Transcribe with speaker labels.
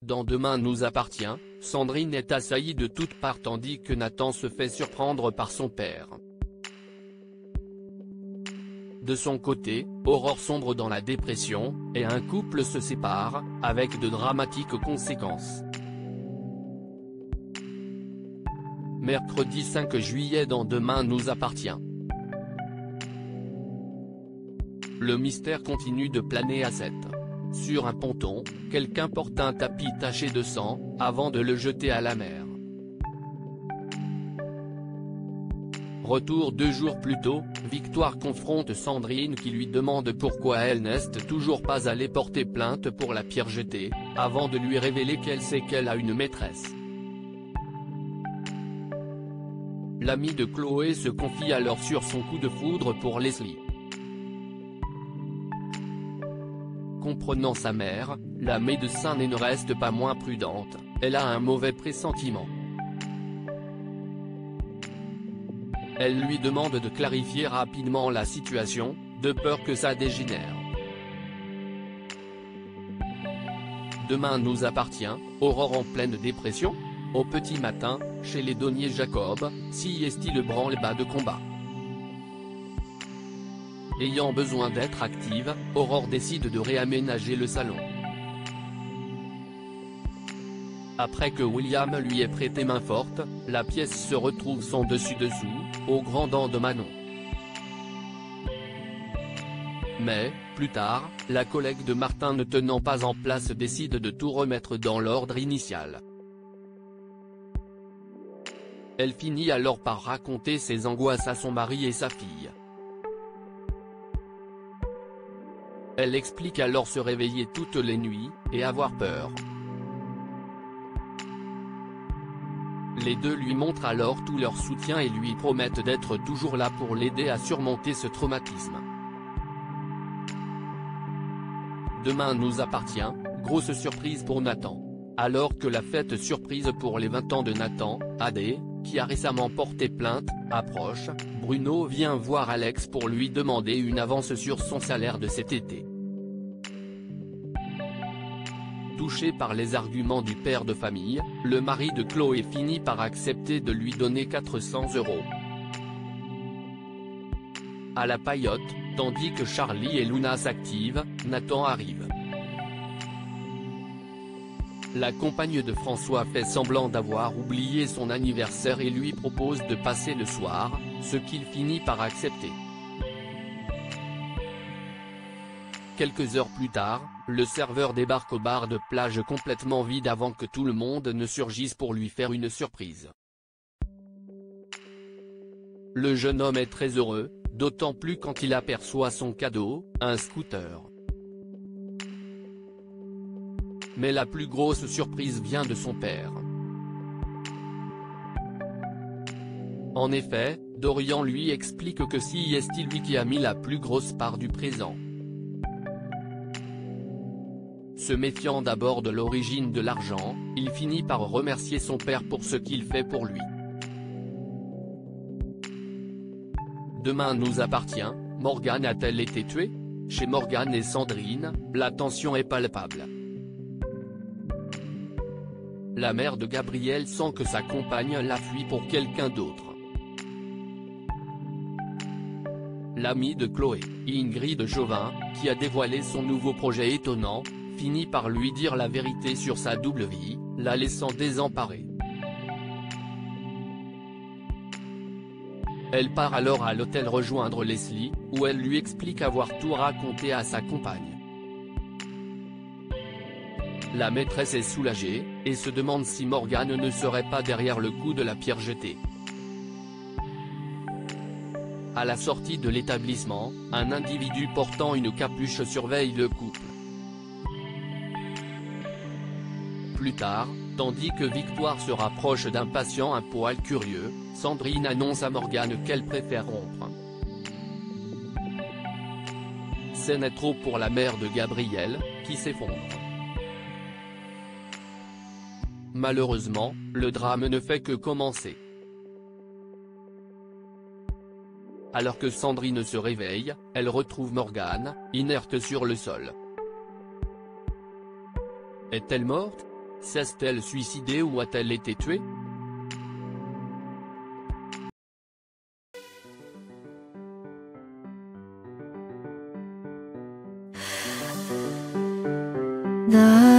Speaker 1: Dans Demain nous appartient, Sandrine est assaillie de toutes parts tandis que Nathan se fait surprendre par son père. De son côté, Aurore sombre dans la dépression, et un couple se sépare, avec de dramatiques conséquences. Mercredi 5 juillet dans Demain nous appartient. Le mystère continue de planer à 7. Sur un ponton, quelqu'un porte un tapis taché de sang, avant de le jeter à la mer. Retour 2 jours plus tôt, Victoire confronte Sandrine qui lui demande pourquoi elle n'est toujours pas allée porter plainte pour la pierre jetée, avant de lui révéler qu'elle sait qu'elle a une maîtresse. L'ami de Chloé se confie alors sur son coup de foudre pour Leslie. Comprenant sa mère, la médecin ne reste pas moins prudente, elle a un mauvais pressentiment. Elle lui demande de clarifier rapidement la situation, de peur que ça dégénère. Demain nous appartient, Aurore en pleine dépression. Au petit matin, chez les Donnier Jacob, si le branle-bas de combat. Ayant besoin d'être active, Aurore décide de réaménager le salon. Après que William lui ait prêté main forte, la pièce se retrouve sans dessus-dessous, au grand dam de Manon. Mais, plus tard, la collègue de Martin ne tenant pas en place décide de tout remettre dans l'ordre initial. Elle finit alors par raconter ses angoisses à son mari et sa fille. Elle explique alors se réveiller toutes les nuits, et avoir peur. Les deux lui montrent alors tout leur soutien et lui promettent d'être toujours là pour l'aider à surmonter ce traumatisme. Demain nous appartient, grosse surprise pour Nathan. Alors que la fête surprise pour les 20 ans de Nathan, AD, qui a récemment porté plainte, approche, Bruno vient voir Alex pour lui demander une avance sur son salaire de cet été. Touché par les arguments du père de famille, le mari de Chloé finit par accepter de lui donner 400 €. À la paillote, tandis que Charlie et Luna s'activent, Nathan arrive. La compagne de François fait semblant d'avoir oublié son anniversaire et lui propose de passer le soir, ce qu'il finit par accepter. Quelques heures plus tard, le serveur débarque au bar de plage complètement vide avant que tout le monde ne surgisse pour lui faire une surprise. Le jeune homme est très heureux, d'autant plus quand il aperçoit son cadeau, un scooter. Mais la plus grosse surprise vient de son père. En effet, Dorian lui explique que c'est lui qui a mis la plus grosse part du présent. Se méfiant d'abord de l'origine de l'argent, il finit par remercier son père pour ce qu'il fait pour lui. Demain nous appartient, Morgane a-t-elle été tuée? Chez Morgane et Sandrine, la tension est palpable. La mère de Gabriel sent que sa compagne la fuit pour quelqu'un d'autre. L'amie de Chloé, Ingrid Chauvin, qui a dévoilé son nouveau projet étonnant, finit par lui dire la vérité sur sa double vie, la laissant désemparée. Elle part alors à l'hôtel rejoindre Leslie, où elle lui explique avoir tout raconté à sa compagne. La maîtresse est soulagée, et se demande si Morgane ne serait pas derrière le coup de la pierre jetée. À la sortie de l'établissement, un individu portant une capuche surveille le couple. Plus tard, tandis que Victoire se rapproche d'un patient un poil curieux, Sandrine annonce à Morgane qu'elle préfère rompre. Ce n'est trop pour la mère de Gabriel, qui s'effondre. Malheureusement, le drame ne fait que commencer. Alors que Sandrine se réveille, elle retrouve Morgane, inerte sur le sol. Est-elle morte? S'est-elle suicidée ou a-t-elle été tuée?
Speaker 2: 나